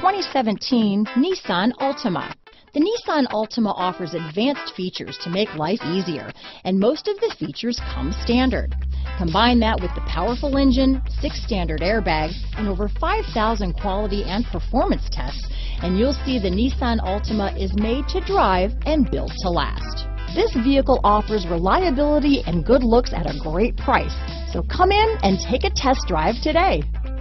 2017 Nissan Altima. The Nissan Altima offers advanced features to make life easier, and most of the features come standard. Combine that with the powerful engine, 6 standard airbags, and over 5,000 quality and performance tests, and you'll see the Nissan Altima is made to drive and built to last. This vehicle offers reliability and good looks at a great price. So come in and take a test drive today.